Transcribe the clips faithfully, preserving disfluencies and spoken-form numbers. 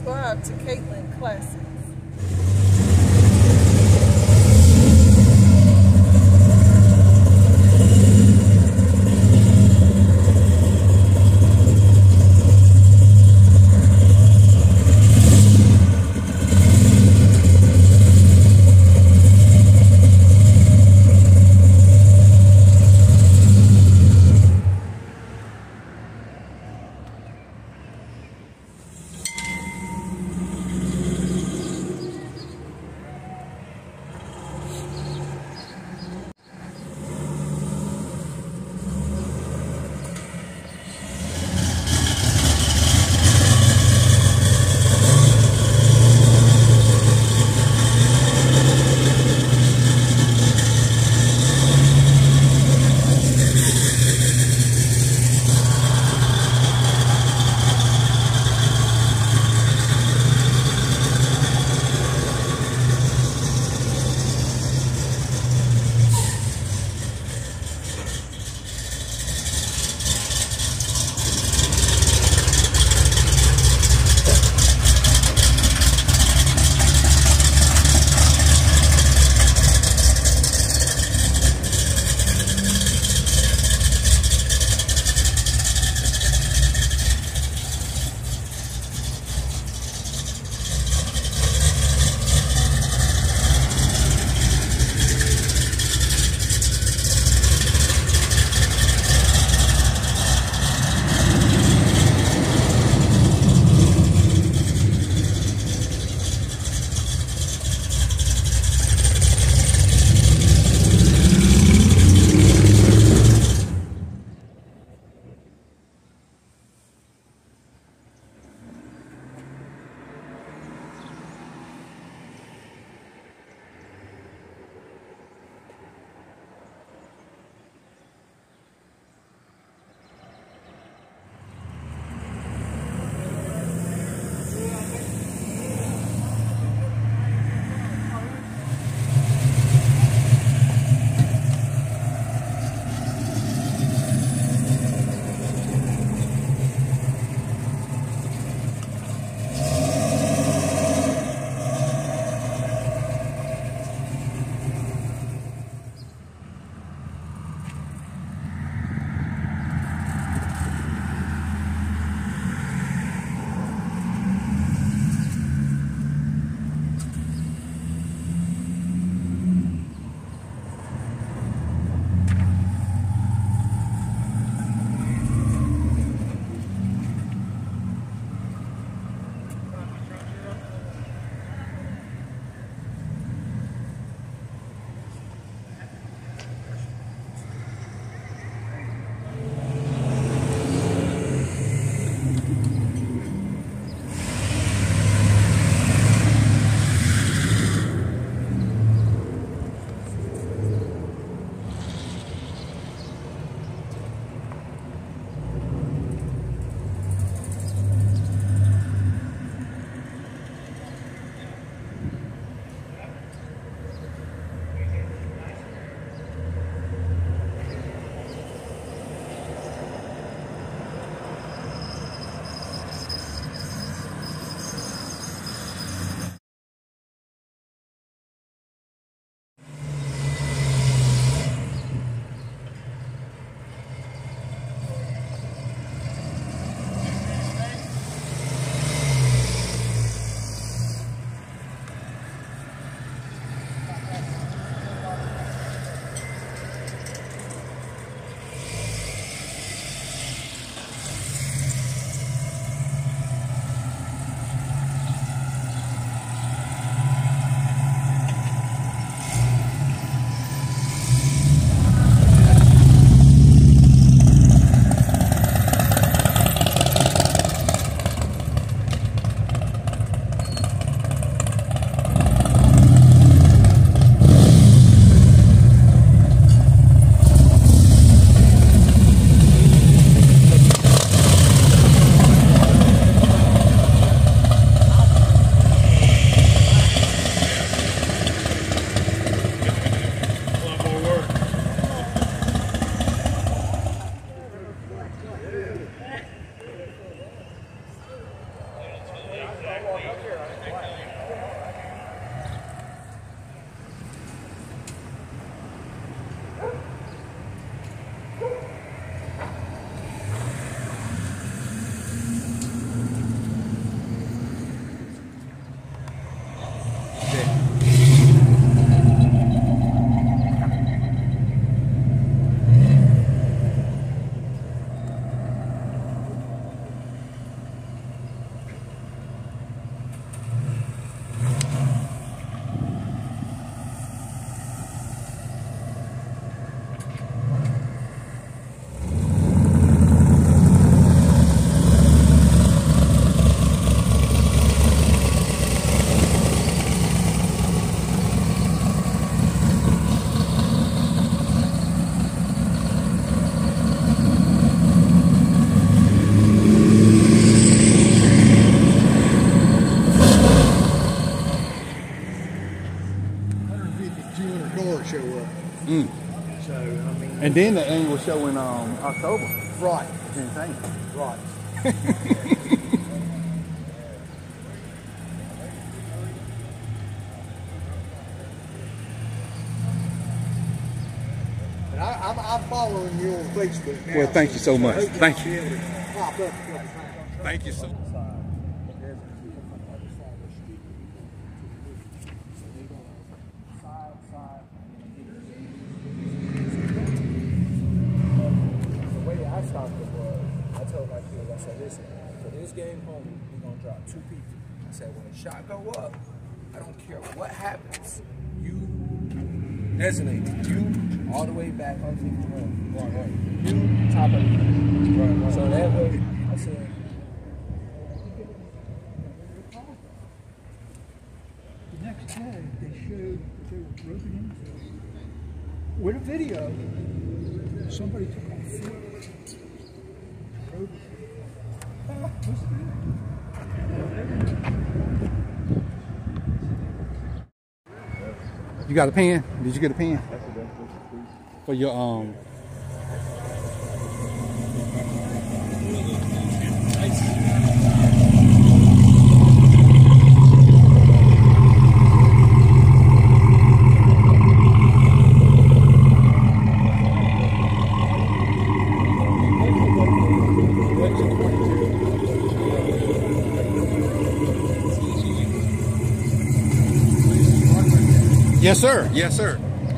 subscribe to Caitlin Classics. And then the annual show in um, October. Right. It's insane. Right. And I, I'm, I'm following you on Facebook now. Well, thank you so much. Thank you. Pop up. Thank you so much. I stopped it was, I told my kids, I said, listen, for this game home, we're going to drop two people. I said, when the shot go up, I don't care what happens. You designate you all the way back underneath the rim. Right, right. You top of the rim. Right, right. So that way, I said, the next day, they showed that they were broken into. With a video, somebody took off foot. You got a pen? Did you get a pen? For your um Yes, sir. Yes, sir.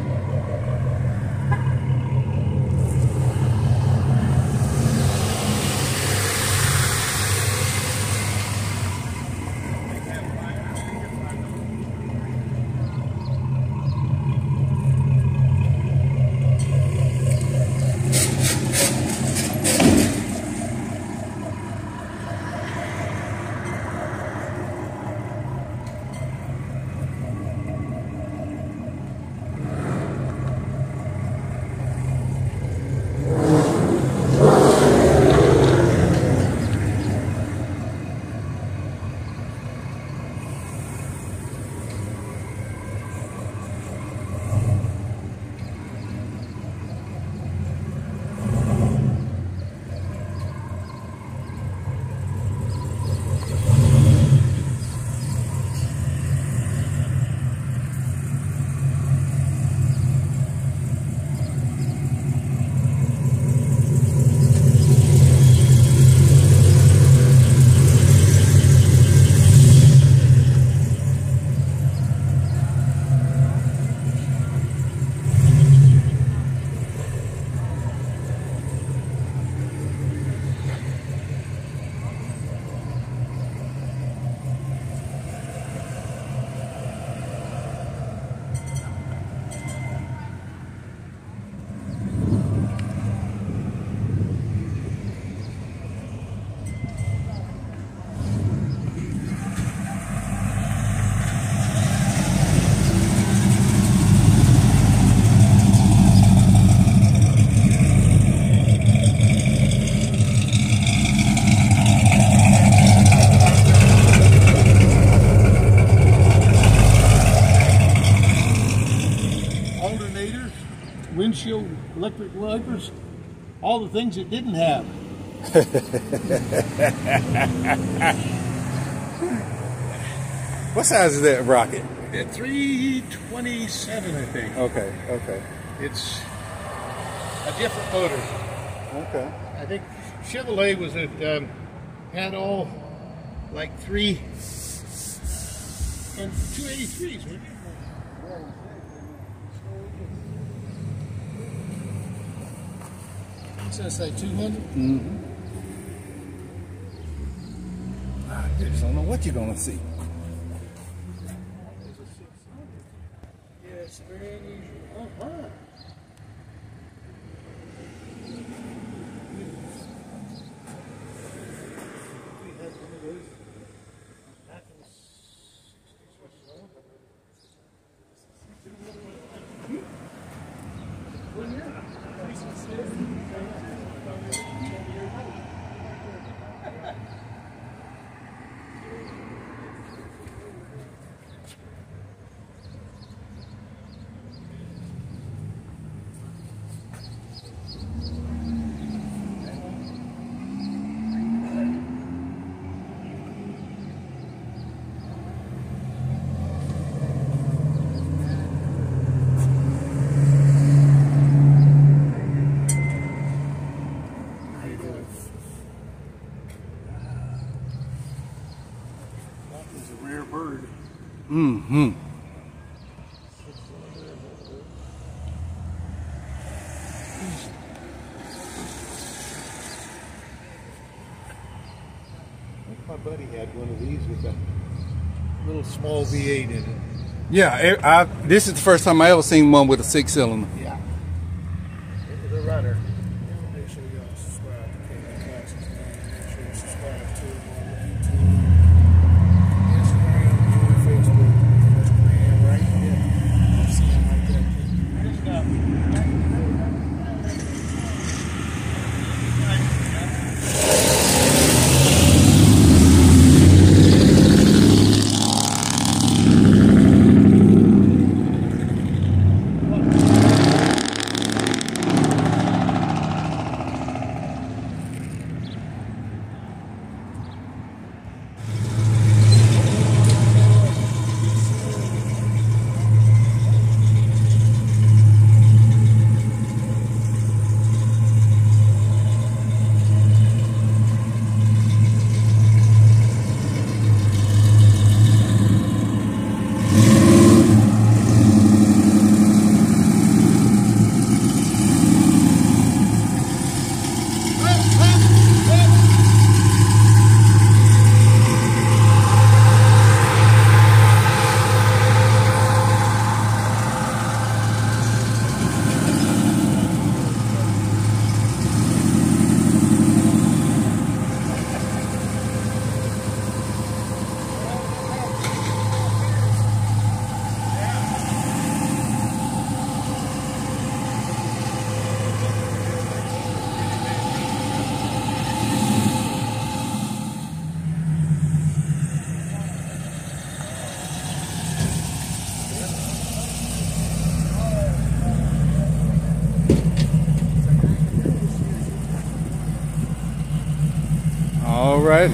Windshield, electric wipers, all the things it didn't have. What size is that rocket? At three twenty-seven, I think. Okay, okay. It's a different motor. Okay. I think Chevrolet was at, um, had all like three and two eighty-threes, weren't it? It's gonna say two hundred. Mm-hmm. I just don't know what you're gonna see. Yes, very unusual. Oh, huh. Mm-hmm. My buddy had one of these with a little small V eight in it. Yeah, I, I, this is the first time I ever seen one with a six cylinder. Yeah. It was a runner. Make sure y'all subscribe to Caitlin Classics, man. Make sure you subscribe to it on YouTube, Instagram, and Facebook. That's the man right there. I'll see him like that. All right.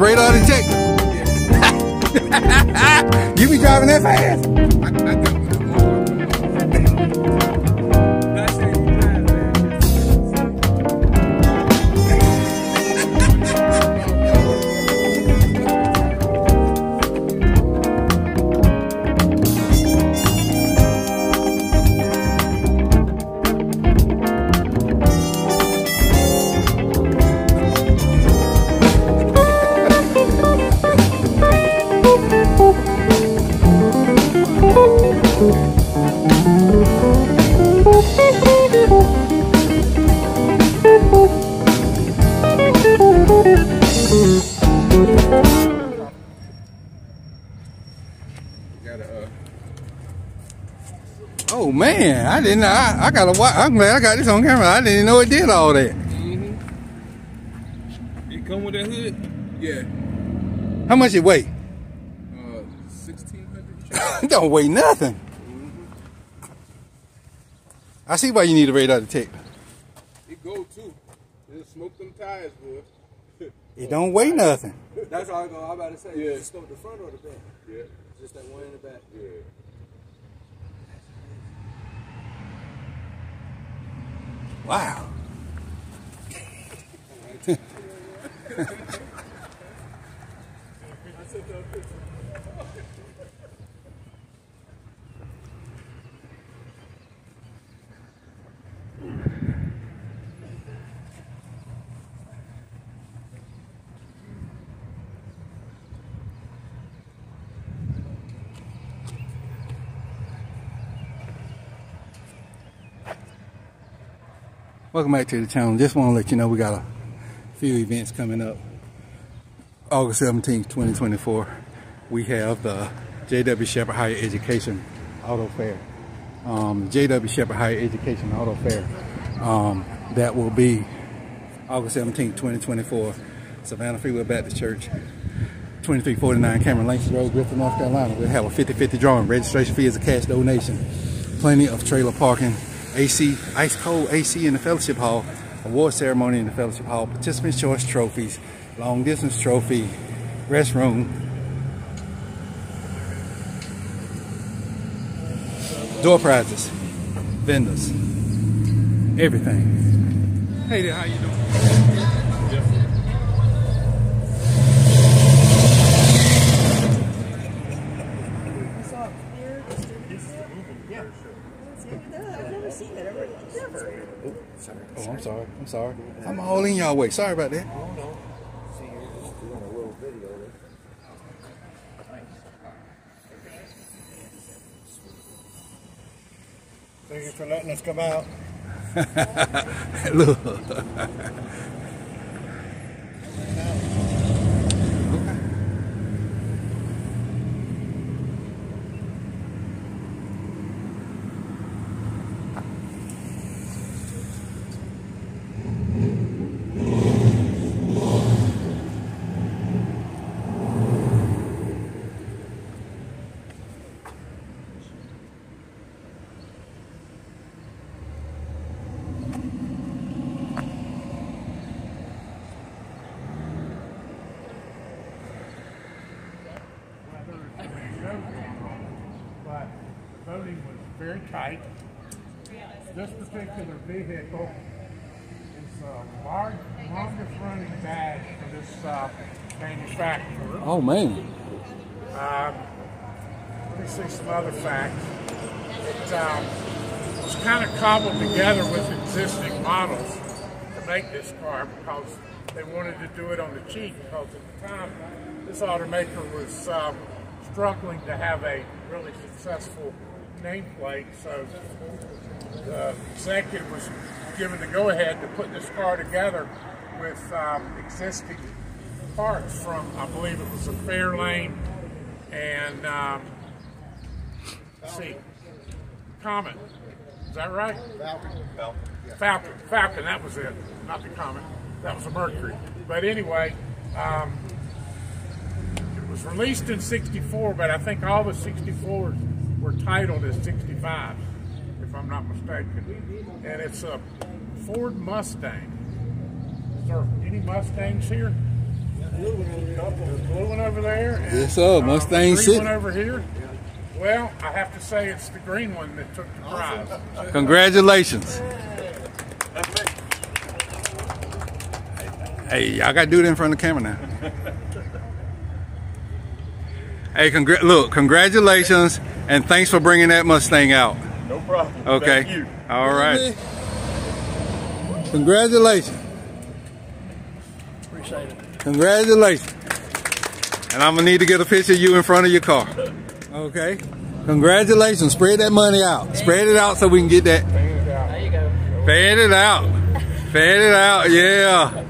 radar detector. You be driving that fast? I, I got Oh man, I didn't. I, I gotta watch. I'm glad I got this on camera. I didn't know it did all that. Mm-hmm. It come with that hood? Yeah. How much it weigh? Uh, sixteen hundred. It don't weigh nothing. Mm-hmm. I see why you need a radar detector. It go too. It'll smoke them tires, boy. It don't weigh nothing. That's all I go. I'm about to say. Yeah. Just smoke the front or the back? Yeah. Just that one in the back. Yeah. Wow. Welcome back to the channel. Just want to let you know we got a few events coming up. August seventeenth, twenty twenty-four, we have the J W Shepherd Higher Education Auto Fair. Um, J W Shepherd Higher Education Auto Fair. Um, that will be August seventeenth, twenty twenty-four, Savannah Freeway Baptist Church, twenty-three forty-nine Cameron Langston Road, Griffin, North Carolina. We'll have a fifty fifty drawing. Registration fee is a cash donation. Plenty of trailer parking. A C, ice cold A C in the fellowship hall, award ceremony in the fellowship hall, participants choice trophies, long distance trophy, restroom, door prizes, vendors, everything. Hey there, how you doing? Oh, I'm sorry. I'm sorry. I'm all in y'all way. Sorry about that. Oh, no. See, you're just doing a little video. Thank you for letting us come out. Look. But the voting was very tight. This particular vehicle is the large, longest running badge for this uh, manufacturer. Oh man. Um, let me see some other facts. It um, was kind of cobbled together with existing models to make this car because they wanted to do it on the cheap, because at the time this automaker was um, struggling to have a really successful nameplate, so the executive was given the go-ahead to put this car together with um, existing parts from, I believe it was a Fairlane and, um, let's see, Comet. Is that right? Falcon. Falcon. Yeah. Falcon. Falcon, that was it. Not the Comet. That was a Mercury. But anyway, um, it was released in sixty-four, but I think all the sixty-fours were titled as sixty-five, if I'm not mistaken. And it's a Ford Mustang. Is there any Mustangs here? There's a blue one over there. And, Yes, sir. Mustang uh, City. green one over here. Well, I have to say it's the green one that took the prize. Congratulations. Hey, y'all got to do it in front of the camera now. Hey, congr look, congratulations, and thanks for bringing that Mustang out. No problem. Okay. Thank you. All right. Congratulations. Appreciate it. Congratulations. And I'm going to need to get a picture of you in front of your car. Okay. Congratulations. Spread that money out. Spread it out so we can get that. There you go. Fade it out. Fade it out. Yeah.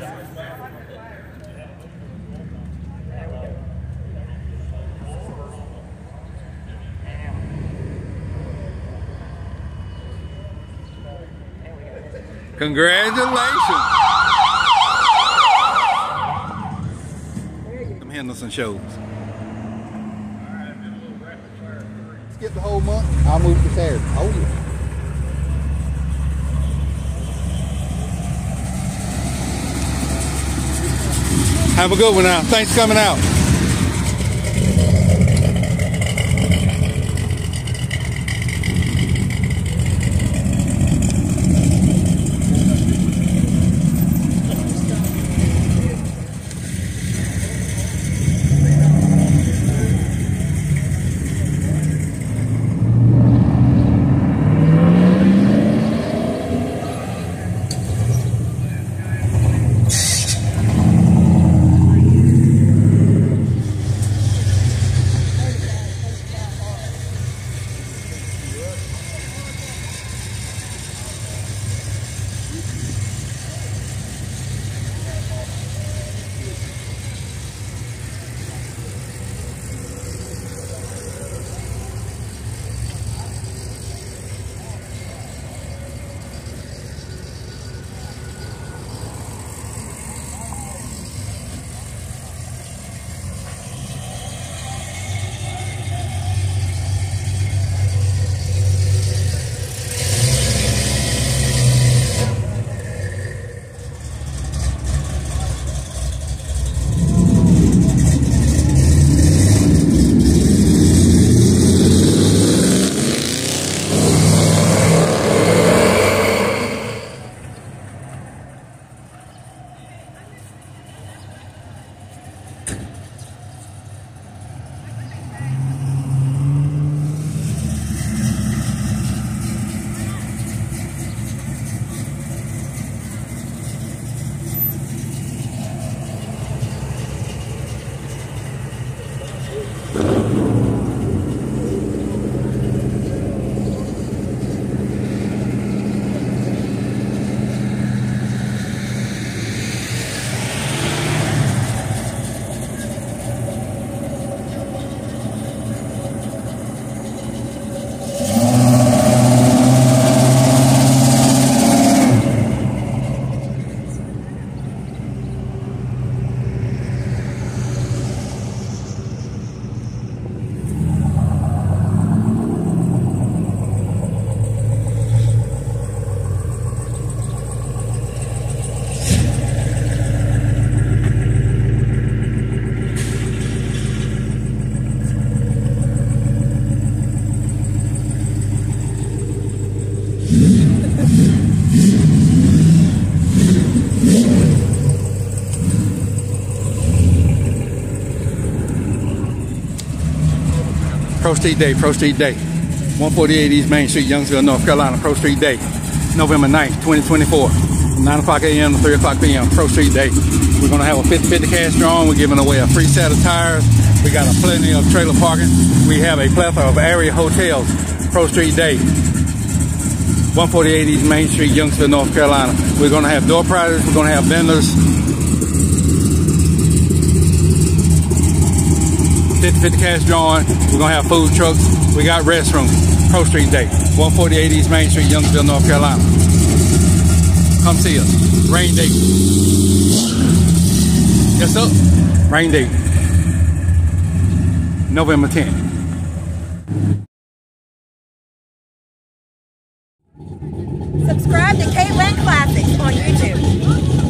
Congratulations. I'm handling some shows. Skip the whole month. I'll move to Saturday. Oh yeah. Have a good one now. Thanks for coming out. Pro Street Day, Pro Street Day. one forty-eight East Main Street, Youngsville, North Carolina. Pro Street Day, November ninth, twenty twenty-four. From nine o'clock A M to three o'clock P M Pro Street Day. We're going to have a fifty fifty cash drawing. We're giving away a free set of tires. We got a plenty of trailer parking. We have a plethora of area hotels. Pro Street Day, one forty-eight East Main Street, Youngsville, North Carolina. We're going to have door prizes. We're going to have vendors. fifty fifty cash drawing. We're going to have food trucks. We got restrooms. Pro Street Day, one forty-eight East Main Street, Youngsville, North Carolina. Come see us. Rain Day. Yes, sir. Rain Day. November tenth. Subscribe to K-Ran Classics on YouTube.